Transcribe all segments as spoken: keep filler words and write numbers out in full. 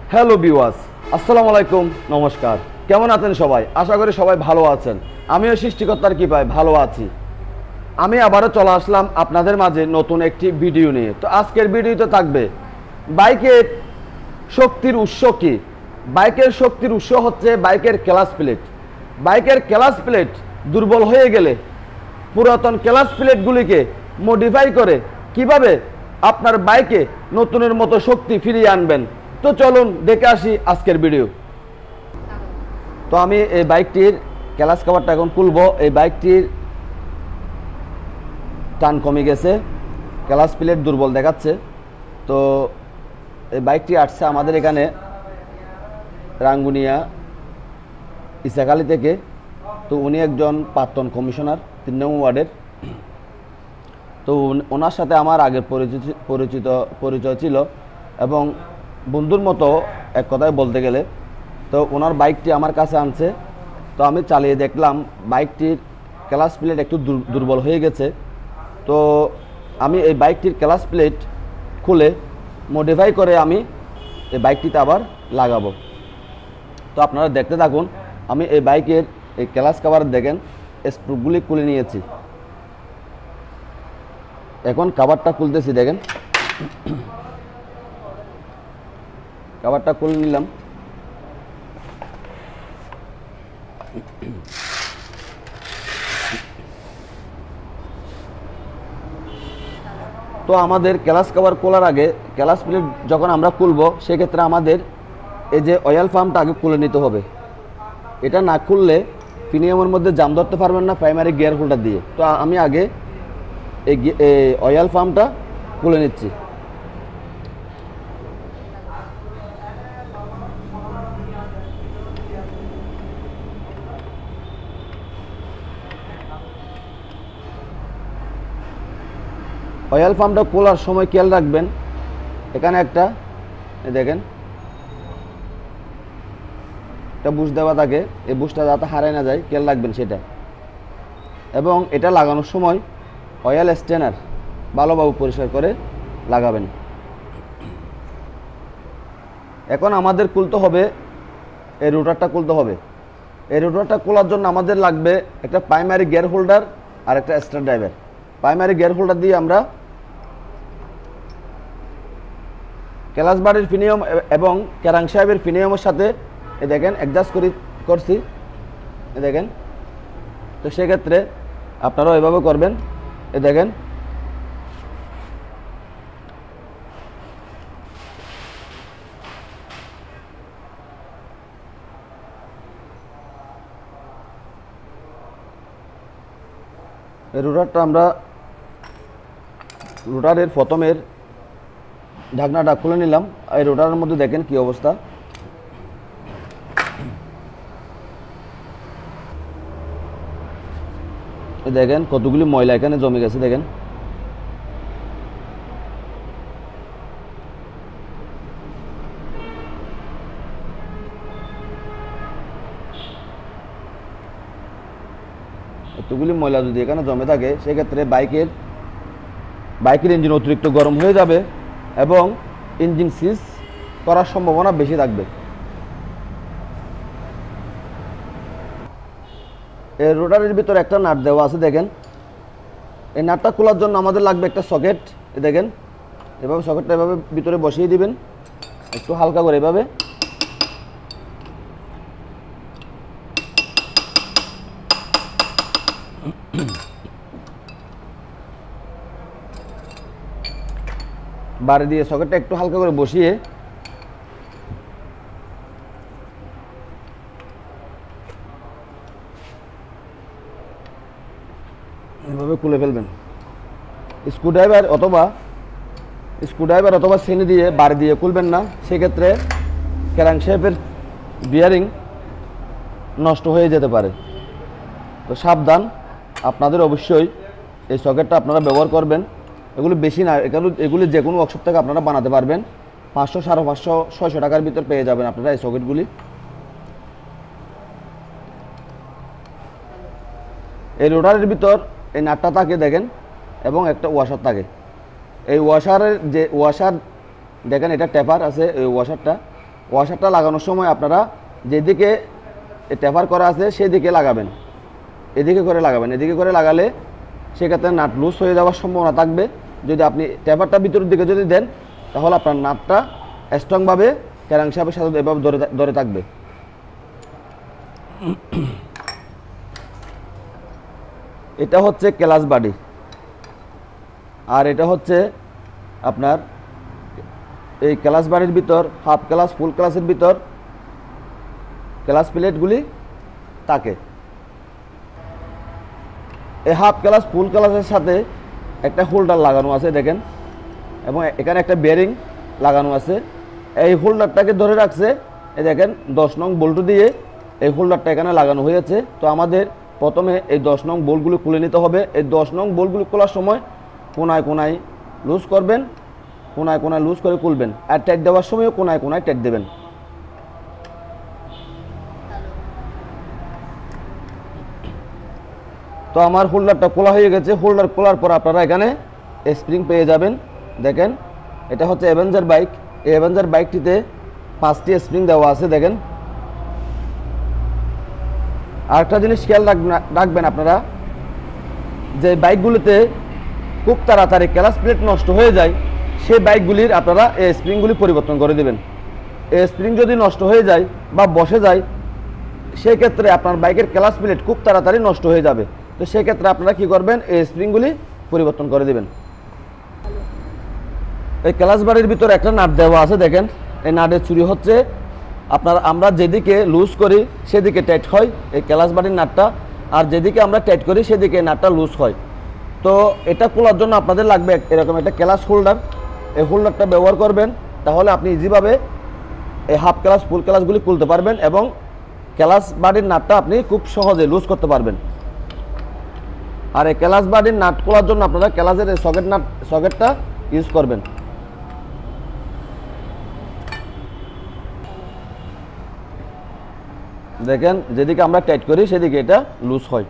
Hello viewers, আসসালামু আলাইকুম, নমস্কার। কেমন আছেন সবাই? আশা করি সবাই ভালো আছেন। আমিও সৃষ্টিকর্তার কৃপায় ভালো আছি। আমি আবারও চলে আসলাম আপনাদের মাঝে নতুন একটি ভিডিও নিয়ে। তো আজকের ভিডিওতে থাকবে বাইকের শক্তির উৎস কী। বাইকের শক্তির উৎস হচ্ছে বাইকের ক্লাচ প্লেট। বাইকের ক্লাচ প্লেট দুর্বল হয়ে গেলে পুরাতন ক্লাচ প্লেটগুলিকে মডিফাই করে কিভাবে আপনার বাইকে নতুনের মতো শক্তি ফিরিয়ে আনবেন। তো চলুন দেখে আসি আজকের ভিডিও। তো আমি এই বাইকটির ক্লাচ কভারটা এখন খুলবো। এই বাইকটির টান কমে গেছে, ক্লাচ প্লেট দুর্বল দেখাচ্ছে। তো এই বাইকটি আসছে আমাদের এখানে রাঙ্গুনিয়া ইসাখালী থেকে। তো উনি একজন প্রাক্তন কমিশনার, তিন নম্বর ওয়ার্ডের। তো ওনার সাথে আমার আগের পরিচিত পরিচিত পরিচয় ছিল এবং বন্ধুর মতো এক কথায় বলতে গেলে। তো ওনার বাইকটি আমার কাছে আনছে। তো আমি চালিয়ে দেখলাম বাইকটির ক্লাচ প্লেট একটু দুর্বল হয়ে গেছে। তো আমি এই বাইকটির ক্লাচ প্লেট খুলে মডিফাই করে আমি এই বাইকটিতে আবার লাগাবো। তো আপনারা দেখতে থাকুন। আমি এই বাইকের এই ক্লাচ কভার দেখেন স্ক্রুগুলি খুলে নিয়েছি। এখন কভারটা খুলতেছি, দেখেন কভারটা খুলে নিলাম। তো আমাদের ক্লাচ কভার খোলার আগে ক্লাচ প্লেট যখন আমরা খুলবো সেক্ষেত্রে আমাদের এই যে অয়েল পাম্পটা আগে খুলে নিতে হবে। এটা না খুললে প্রিমিয়ামের মধ্যে জাম ধরতে পারবেন না প্রাইমারি গিয়ার হোল্ডার দিয়ে। তো আমি আগে এই অয়েল পাম্পটা খুলে নিচ্ছি। অয়েল পাম্পটা খোলার সময় খেয়াল রাখবেন, এখানে একটা দেখেন একটা বুশ দেওয়া থাকে, এই বুশটা যাতে হারায় না যায় খেয়াল রাখবেন সেটা। এবং এটা লাগানোর সময় অয়েল স্টেনার ভালোভাবে পরিষ্কার করে লাগাবেন। এখন আমাদের খুলতে হবে এই রোটারটা খুলতে হবে। এই রোটারটা খোলার জন্য আমাদের লাগবে একটা প্রাইমারি গিয়ার হোল্ডার আর একটা star driver. Primary gear holder দিয়ে আমরা ক্লাচ বারের প্রিমিয়াম এবং ক্যারাং সাহেবের প্রিমিয়ামের সাথে এ দেখেন অ্যাডজাস্ট করি করছি এ দেখেন। তো সেক্ষেত্রে আপনারাও এভাবে করবেন। এ দেখেন এই রোটারটা আমরা রোটারের প্রথমের ঢাকনাটা খুলে নিলাম। এই রোটারের মধ্যে দেখেন কি অবস্থা। দেখেন কতগুলি ময়লা এখানে জমে গেছে, দেখেন এতগুলি ময়লা যদি এখানে জমে থাকে সেক্ষেত্রে বাইকের বাইকের ইঞ্জিন অতিরিক্ত গরম হয়ে যাবে এবং ইঞ্জিন সিজ করার সম্ভাবনা বেশি থাকবে। এই রোটারের ভিতরে একটা নাট দেওয়া আছে, দেখেন এই নাটটা খোলার জন্য আমাদের লাগবে একটা সকেট। দেখেন এভাবে সকেটটা এভাবে ভিতরে বসিয়ে দিবেন একটু হালকা করে এভাবে। বাড়ি দিয়ে সকেটটা একটু হালকা করে বসিয়ে এভাবে খুলে ফেলবেন। স্ক্রুড্রাইভার অথবা স্ক্রুড্রাইভার অথবা সেনি দিয়ে বাড়ি দিয়ে খুলবেন না, সেক্ষেত্রে ক্র্যাঙ্কশ্যাফটের বিয়ারিং নষ্ট হয়ে যেতে পারে। তো সাবধান, আপনাদের অবশ্যই এই সকেটটা আপনারা ব্যবহার করবেন। এগুলো বেশি না, এগুলো এগুলি যে কোনো ওয়ার্কশপ থেকে আপনারা বানাতে পারবেন। পাঁচশো সাড়ে পাঁচশো ছয়শো টাকার ভিতর পেয়ে যাবেন আপনারা এই সকেটগুলি। এই রোটারের ভিতর এই নাটটা থাকে দেখেন এবং একটা ওয়াশার থাকে। এই ওয়াশারের যে ওয়াশার দেখেন এটা টেপার আছে, এই ওয়াশারটা ওয়াশারটা লাগানোর সময় আপনারা যেদিকে টেপার করা আছে সেদিকে লাগাবেন, এদিকে করে লাগাবেন। এদিকে করে লাগালে সেক্ষেত্রে নাট লুজ হয়ে যাওয়ার সম্ভাবনা থাকবে। যদি আপনি টেপারটা ভিতরের দিকে যদি দেন তাহলে আপনার নাটটা স্ট্রংভাবে ক্র্যাঙ্কশ্যাফটের সাথে এভাবে ধরে ধরে থাকবে। এটা হচ্ছে ক্লাচ বাডি, আর এটা হচ্ছে আপনার এই ক্লাচ বাডির ভিতর হাফ ক্লাচ ফুল ক্লাচের ভিতর ক্লাচ প্লেটগুলি থাকে। এই হাফ ক্লাচ ফুল ক্লাচের সাথে একটা হোল্ডার লাগানো আছে দেখেন, এবং এখানে একটা বেয়ারিং লাগানো আছে। এই হোল্ডারটাকে ধরে রাখছে এই দেখেন দশ নং বোল্ট দিয়ে এই হোল্ডারটা এখানে লাগানো হয়েছে। তো আমাদের প্রথমে এই দশ নং বোল্টগুলো খুলে নিতে হবে। এই দশ নং বোল্টগুলো খোলার সময় কোনায় কোনায় লুজ করবেন, কোনায় কোনায় লুজ করে খুলবেন, আর টাইট দেওয়ার সময়ও কোনায় কোনায় টাইট দেবেন। তো আমার হোল্ডারটা খোলা হয়ে গেছে। হোল্ডার খোলার পর আপনারা এখানে স্প্রিং পেয়ে যাবেন। দেখেন এটা হচ্ছে অ্যাভেঞ্জার বাইক। এই অ্যাভেঞ্জার বাইকটিতে পাঁচটি স্প্রিং দেওয়া আছে দেখেন। আরেকটা জিনিস খেয়াল রাখবেন আপনারা, যে বাইকগুলিতে খুব তাড়াতাড়ি ক্লাচ প্লেট নষ্ট হয়ে যায় সেই বাইকগুলির আপনারা এই স্প্রিংগুলি পরিবর্তন করে দেবেন। এই স্প্রিং যদি নষ্ট হয়ে যায় বা বসে যায় সেই ক্ষেত্রে আপনার বাইকের ক্লাচ প্লেট খুব তাড়াতাড়ি নষ্ট হয়ে যাবে। তো সেক্ষেত্রে আপনারা কি করবেন, এই স্প্রিংগুলি পরিবর্তন করে দেবেন। এই ক্লাচ বাড়ির ভিতরে একটা নাট দেওয়া আছে দেখেন। এই নাটের চুরি হচ্ছে আপনার আমরা যেদিকে লুজ করি সেদিকে টাইট হয় এই ক্লাচ বাড়ির নাটটা, আর যেদিকে আমরা টাইট করি সেদিকে নাটটা লুজ হয়। তো এটা খোলার জন্য আপনাদের লাগবে এরকম একটা ক্লাচ হোল্ডার। এই হোল্ডারটা ব্যবহার করবেন, তাহলে আপনি ইজিভাবে এই হাফ ক্লাচ ফুল ক্লাচগুলি খুলতে পারবেন এবং ক্লাচ বাড়ির নাটটা আপনি খুব সহজে লুজ করতে পারবেন। আর এই ক্লাচ বাড়ির নাট খোলার জন্য আপনারা ক্লাচের এই সকেট নাট সকেটটা ইউজ করবেন। দেখেন যেদিকে আমরা টাইট করি সেদিকে এটা লুজ হয়।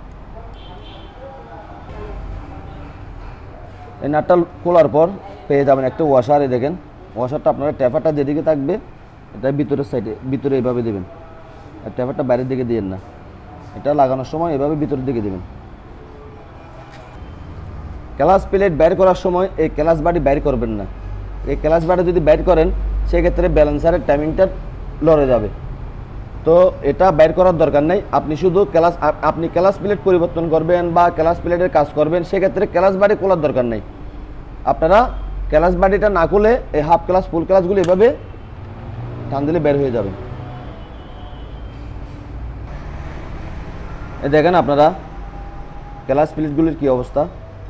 এই নাটটা খোলার পর পেয়ে যাবেন একটা ওয়াশার। এই দেখেন ওয়াশারটা আপনারা ট্যাপারটা যেদিকে থাকবে এটা ভিতরের সাইডে ভিতরে এইভাবে দেবেন, আর ট্যাপারটা বাইরের দিকে দিবেন না। এটা লাগানোর সময় এভাবে ভিতরের দিকে দেবেন। ক্লাচ প্লেট বাইর করার সময় এই ক্লাচ বাড়ি বাইর করবেন না। এই ক্লাচ বাড়ি যদি বাইর করেন সেক্ষেত্রে ব্যালেন্সারের টাইমিংটা লড়ে যাবে। তো এটা বাইর করার দরকার নেই। আপনি শুধু ক্লাচ আপনি ক্লাচ প্লেট পরিবর্তন করবেন বা ক্লাচ প্লেটের কাজ করবেন, সেক্ষেত্রে ক্লাচ বাড়ি খোলার দরকার নেই। আপনারা ক্লাচ বাড়িটা না খুলে এই হাফ ক্লাচ ফুল ক্লাচগুলো এভাবে টান দিলে বের হয়ে যাবে। এই দেখেন আপনারা ক্লাচ প্লেটগুলির কী অবস্থা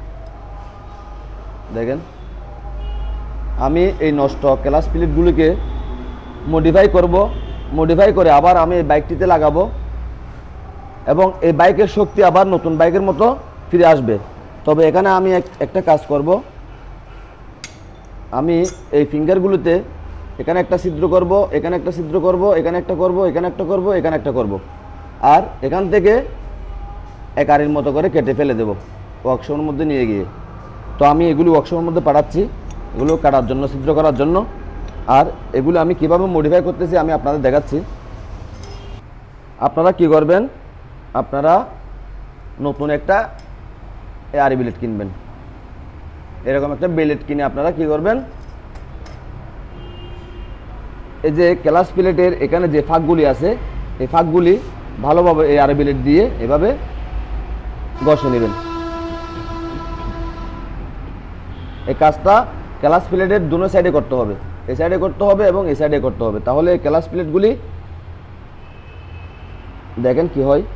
দেখেন। আমি এই নষ্ট ক্লাচ প্লেটগুলিকে মডিফাই করব, মডিফাই করে আবার আমি এই বাইকটিতে লাগাবো এবং এই বাইকের শক্তি আবার নতুন বাইকের মতো ফিরে আসবে। তবে এখানে আমি একটা কাজ করব, আমি এই ফিঙ্গারগুলোতে এখানে একটা ছিদ্র করব, এখানে একটা ছিদ্র করব, এখানে একটা করব, এখানে একটা করব, এখানে একটা করব, আর এখান থেকে এক আড়ির মতো করে কেটে ফেলে দেব ওয়ার্কশপের মধ্যে নিয়ে গিয়ে। তো আমি এগুলি ওয়ার্কশপের মধ্যে পাঠাচ্ছি এগুলো কাটার জন্য, ছিদ্র করার জন্য। আর এগুলো আমি কিভাবে মডিফাই করতেছি আমি আপনাদের দেখাচ্ছি। আপনারা কি করবেন, আপনারা নতুন একটা এয়ার বিলেট কিনবেন। এরকম একটা বিলেট কিনে আপনারা কি করবেন, এই যে ক্লাচ প্লেটের এখানে যে ফাঁকগুলি আছে এই ফাঁকগুলি ভালোভাবে এই এয়ার বিলেট দিয়ে এভাবে ঘষে নেবেন। এই কাজটা ক্লাচ প্লেটের দুনো সাইডে করতে হবে, এই সাইডে করতে হবে এবং এই সাইডে করতে হবে। তাহলে এই ক্লাচ প্লেটগুলি দেখেন কি হয়।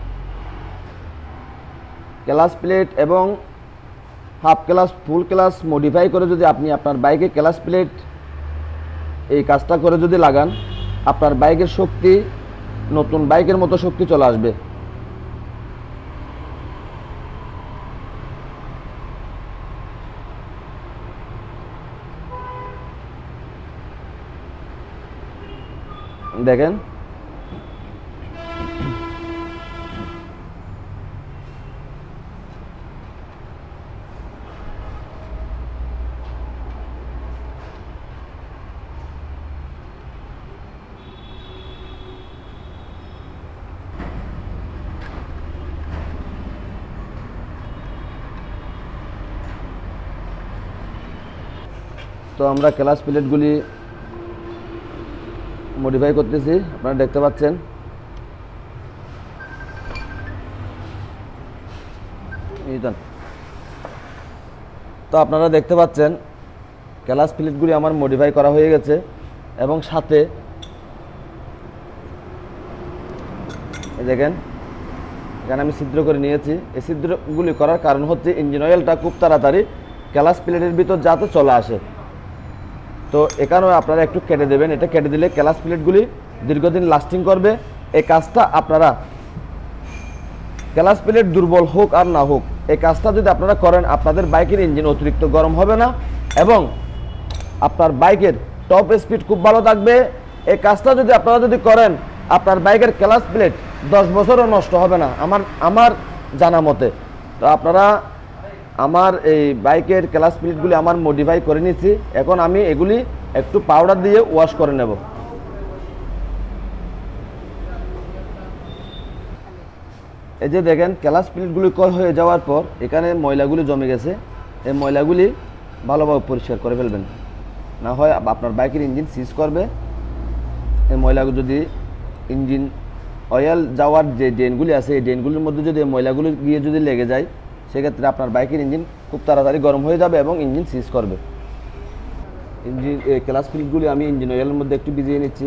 ক্লাচ প্লেট এবং half clutch full clutch modify করে যদি আপনি আপনার বাইকে ক্লাচ প্লেট এই কাজটা করে যদি লাগান, আপনার বাইকের শক্তি নতুন বাইকের মতো শক্তি চলে আসবে। দেখেন তো আমরা ক্লাস প্লেটগুলি মডিফাই করতেছি, আপনারা দেখতে পাচ্ছেন। তো আপনারা দেখতে পাচ্ছেন ক্লাস প্লেটগুলি আমার মডিফাই করা হয়ে গেছে এবং সাথে দেখেন এখানে আমি ছিদ্র করে নিয়েছি। এই ছিদ্রগুলি করার কারণ হচ্ছে ইঞ্জিন অয়েলটা খুব তাড়াতাড়ি ক্লাস প্লেটের ভিতর যাতে চলে আসে। তো এখানেও আপনারা একটু কেটে দেবেন, এটা কেটে দিলে ক্লাস প্লেটগুলি দীর্ঘদিন লাস্টিং করবে। এই কাজটা আপনারা ক্লাস প্লেট দুর্বল হোক আর না হোক, এই কাজটা যদি আপনারা করেন আপনাদের বাইকের ইঞ্জিন অতিরিক্ত গরম হবে না এবং আপনার বাইকের টপ স্পিড খুব ভালো থাকবে। এই কাজটা যদি আপনারা যদি করেন আপনার বাইকের ক্লাস প্লেট দশ বছরও নষ্ট হবে না আমার আমার জানা মতে। তো আপনারা আমার এই বাইকের ক্লাস প্লেটগুলি আমার মডিফাই করে নিয়েছি, এখন আমি এগুলি একটু পাউডার দিয়ে ওয়াশ করে নেব। এই যে দেখেন ক্লাস প্লেটগুলি কল হয়ে যাওয়ার পর এখানে ময়লাগুলি জমে গেছে, এই ময়লাগুলি ভালোভাবে পরিষ্কার করে ফেলবেন, না হয় আপনার বাইকের ইঞ্জিন সিজ করবে। এই ময়লাগুলো যদি ইঞ্জিন অয়েল যাওয়ার যে ড্রেনগুলি আছে এই ড্রেনগুলির মধ্যে যদি ময়লাগুলি গিয়ে যদি লেগে যায় সেক্ষেত্রে আপনার বাইকের ইঞ্জিন খুব তাড়াতাড়ি গরম হয়ে যাবে এবং ইঞ্জিন সিজ করবে। ইঞ্জিন ক্লাস প্লেটগুলি আমি ইঞ্জিন অয়েলের মধ্যে একটু ভিজিয়ে নিচ্ছি।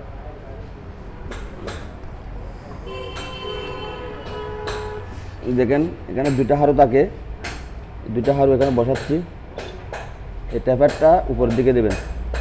দেখেন এখানে দুইটা হাড়ু থাকে, দুইটা হাড়ু এখানে বসাচ্ছি, এই ট্যাপারটা উপরের দিকে দেবেন।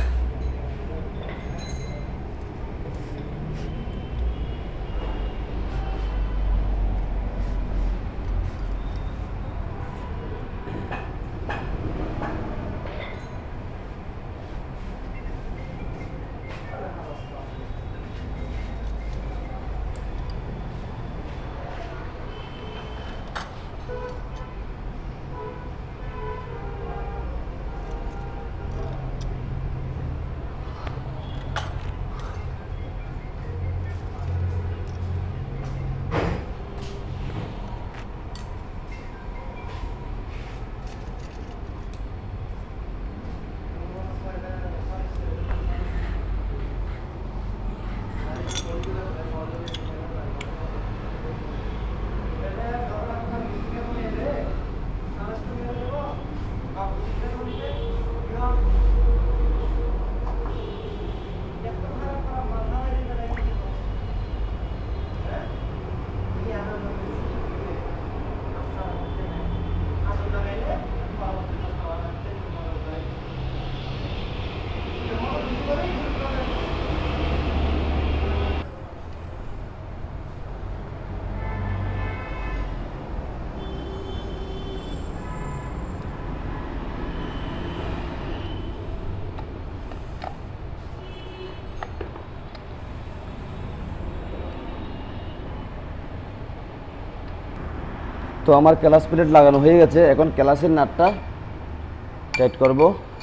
তো আমার ক্লাস প্লেট লাগানো হয়ে গেছে, এখন ক্লাসের নাটটা টাইট করব।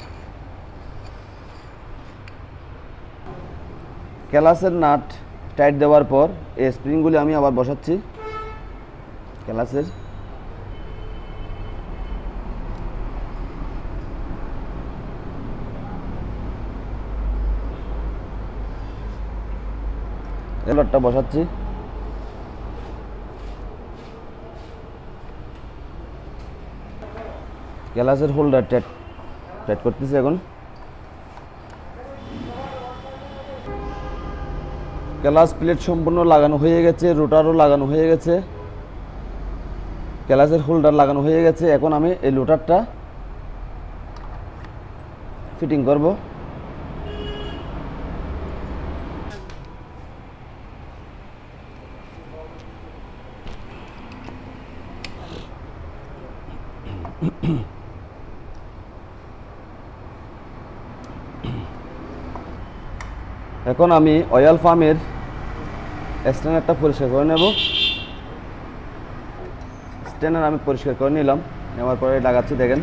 ক্লাসের নাট টাইট দেওয়ার পর এই স্প্রিংগুলি আমি আবার বসাচ্ছি ক্লাসের। এলটা বসাচ্ছি, গ্লাসের হোল্ডার টাইট টাইট করতেছি। এখন গ্লাস প্লেট সম্পূর্ণ লাগানো হয়ে গেছে, রোটারও লাগানো হয়ে গেছে, গ্লাসের হোল্ডার লাগানো হয়ে গেছে। এখন আমি এই রোটারটা ফিটিং করব। এখন আমি অয়েল পাম্পের স্ট্যান্ডারটা পরিষ্কার করে নেব। স্ট্যান্ডার আমি পরিষ্কার করে নিলাম, নেওয়ার পরে লাগাচ্ছি। দেখেন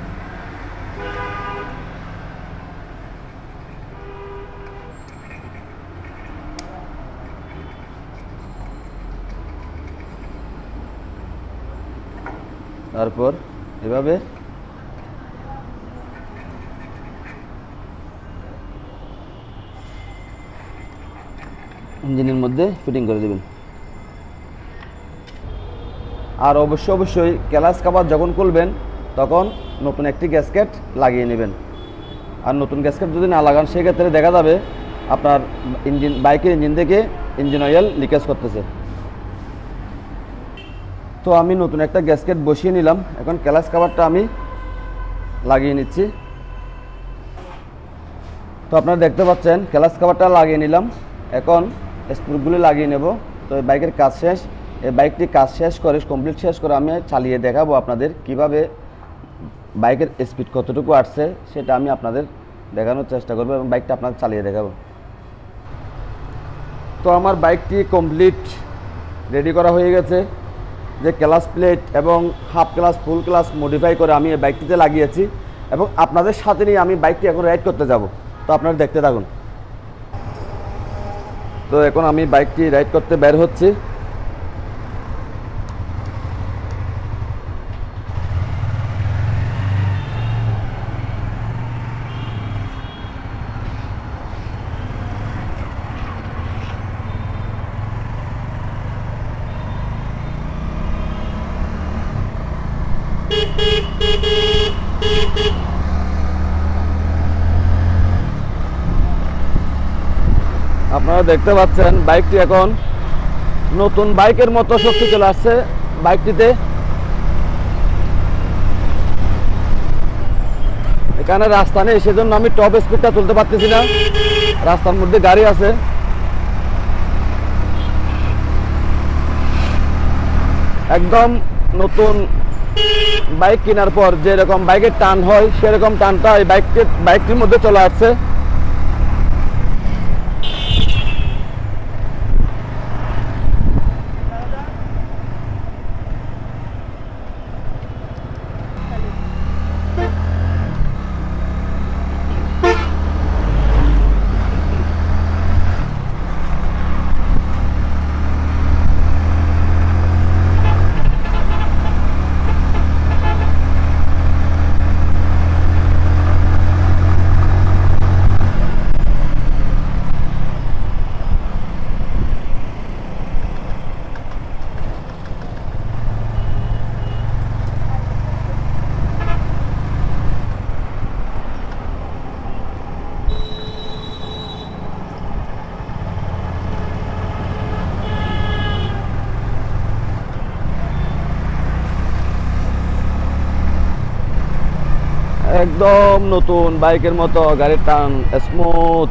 তারপর এভাবে ইঞ্জিনের মধ্যে ফিটিং করে দেবেন। আর অবশ্যই অবশ্যই ক্লাচ কভার যখন খুলবেন তখন নতুন একটি গ্যাসকেট লাগিয়ে নেবেন। আর নতুন গ্যাসকেট যদি না লাগান সেক্ষেত্রে দেখা যাবে আপনার ইঞ্জিন বাইকের ইঞ্জিন থেকে ইঞ্জিন অয়েল লিকেজ করতেছে। তো আমি নতুন একটা গ্যাসকেট বসিয়ে নিলাম, এখন ক্লাচ কভারটা আমি লাগিয়ে নিচ্ছি। তো আপনারা দেখতে পাচ্ছেন ক্লাচ কভারটা লাগিয়ে নিলাম, এখন স্ক্রুগুলি লাগিয়ে নেব। তো এই বাইকের কাজ শেষ, এই বাইকটি কাজ শেষ করে কমপ্লিট শেষ করে আমি চালিয়ে দেখাবো আপনাদের কিভাবে বাইকের স্পিড কতটুকু আসছে সেটা আমি আপনাদের দেখানোর চেষ্টা করব এবং বাইকটা আপনাদের চালিয়ে দেখাবো। তো আমার বাইকটি কমপ্লিট রেডি করা হয়ে গেছে, যে ক্লাচ প্লেট এবং half clutch full clutch modify করে আমি এই বাইকটিতে লাগিয়েছি এবং আপনাদের সাথে নিয়ে আমি বাইকটি এখন রাইড করতে যাব। তো আপনারা দেখতে থাকুন। তো এখন আমি বাইকটি রাইড করতে বের হচ্ছি। আপনারা দেখতে পাচ্ছেন বাইকটি এখন নতুন বাইকের মতো শক্তি চলে আসছে বাইকটিতে। এখানে রাস্তা নেই সেজন্য আমি টপ স্পিডটা তুলতে পারতেছি না, রাস্তার মধ্যে গাড়ি আছে। একদম নতুন বাইক কেনার পর যেরকম বাইকের টান হয় সেরকম টানটা এই বাইকটি বাইকটির মধ্যে চলে আসছে। একদম নতুন বাইকের মতো গাড়ির টান স্মুথ।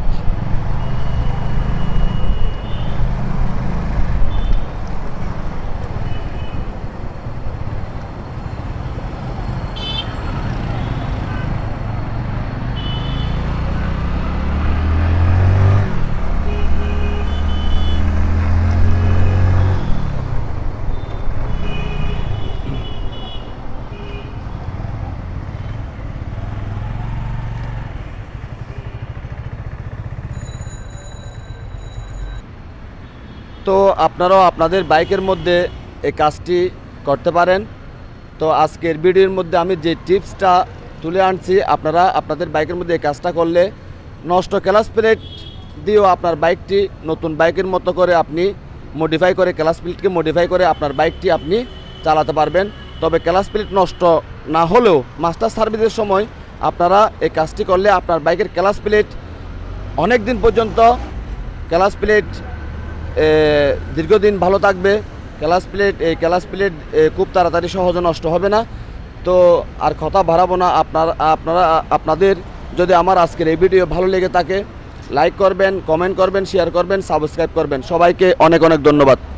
তো আপনারাও আপনাদের বাইকের মধ্যে এই কাজটি করতে পারেন। তো আজকের ভিডিওর মধ্যে আমি যে টিপসটা তুলে আনছি, আপনারা আপনাদের বাইকের মধ্যে এই কাজটা করলে নষ্ট ক্লাচ প্লেট দিয়েও আপনার বাইকটি নতুন বাইকের মতো করে আপনি মডিফাই করে ক্লাচ প্লেটকে মডিফাই করে আপনার বাইকটি আপনি চালাতে পারবেন। তবে ক্লাচ প্লেট নষ্ট না হলেও মাস্টার সার্ভিসের সময় আপনারা এই কাজটি করলে আপনার বাইকের ক্লাচ প্লেট অনেক দিন পর্যন্ত ক্লাচ প্লেট দীর্ঘদিন ভালো থাকবে। ক্লাচ প্লেট এই ক্লাচ প্লেট খুব তাড়াতাড়ি সহজে নষ্ট হবে না। তো আর কথা বাড়াবো না, আপনার আপনারা আপনাদের যদি আমার আজকের এই ভিডিও ভালো লেগে থাকে লাইক করবেন, কমেন্ট করবেন, শেয়ার করবেন, সাবস্ক্রাইব করবেন। সবাইকে অনেক অনেক ধন্যবাদ।